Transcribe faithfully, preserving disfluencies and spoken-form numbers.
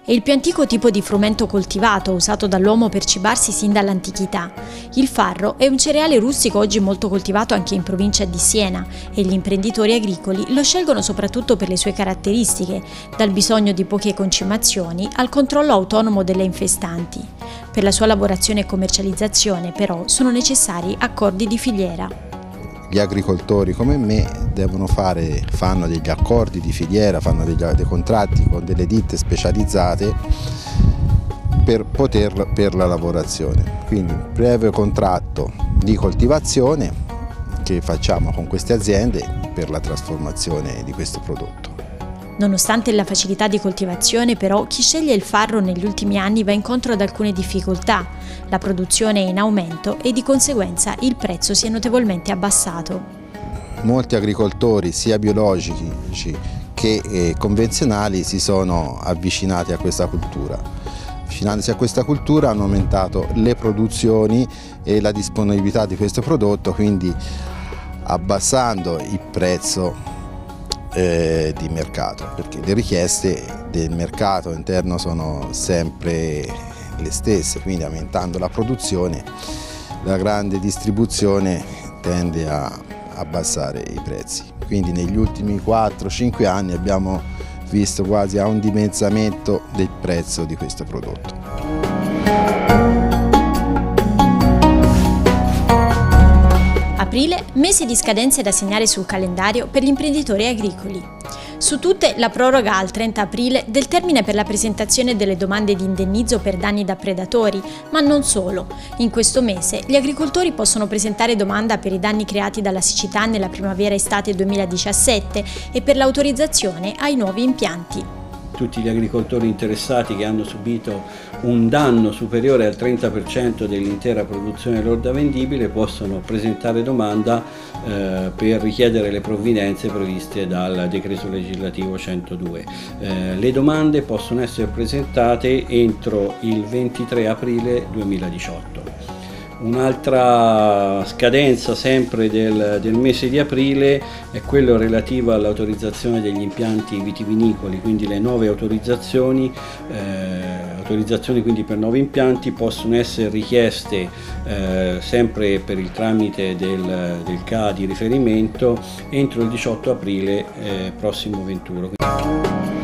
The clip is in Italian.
È il più antico tipo di frumento coltivato, usato dall'uomo per cibarsi sin dall'antichità. Il farro è un cereale rustico oggi molto coltivato anche in provincia di Siena e gli imprenditori agricoli lo scelgono soprattutto per le sue caratteristiche, dal bisogno di poche concimazioni al controllo autonomo delle infestanti. Per la sua lavorazione e commercializzazione, però, sono necessari accordi di filiera. Gli agricoltori come me devono fare, fanno degli accordi di filiera, fanno degli, dei contratti con delle ditte specializzate per, poter, per la lavorazione. Quindi un breve contratto di coltivazione che facciamo con queste aziende per la trasformazione di questo prodotto. Nonostante la facilità di coltivazione, però, chi sceglie il farro negli ultimi anni va incontro ad alcune difficoltà. La produzione è in aumento e di conseguenza il prezzo si è notevolmente abbassato. Molti agricoltori, sia biologici che eh, convenzionali, si sono avvicinati a questa cultura. Avvicinandosi a questa cultura hanno aumentato le produzioni e la disponibilità di questo prodotto, quindi abbassando il prezzo Eh, di mercato, perché le richieste del mercato interno sono sempre le stesse, quindi aumentando la produzione la grande distribuzione tende a abbassare i prezzi. Quindi negli ultimi quattro cinque anni abbiamo visto quasi a un dimezzamento del prezzo di questo prodotto. Aprile, mese di scadenze da segnare sul calendario per gli imprenditori agricoli. Su tutte la proroga al trenta aprile del termine per la presentazione delle domande di indennizzo per danni da predatori, ma non solo. In questo mese gli agricoltori possono presentare domanda per i danni creati dalla siccità nella primavera-estate duemiladiciassette e per l'autorizzazione ai nuovi impianti. Tutti gli agricoltori interessati che hanno subito un danno superiore al trenta per cento dell'intera produzione lorda vendibile possono presentare domanda eh, per richiedere le provvidenze previste dal decreto legislativo centodue. Eh, le domande possono essere presentate entro il ventitré aprile duemiladiciotto. Un'altra scadenza sempre del, del mese di aprile è quella relativa all'autorizzazione degli impianti vitivinicoli, quindi le nuove autorizzazioni, eh, autorizzazioni quindi per nuovi impianti possono essere richieste eh, sempre per il tramite del, del C A di riferimento entro il diciotto aprile eh, prossimo venturo.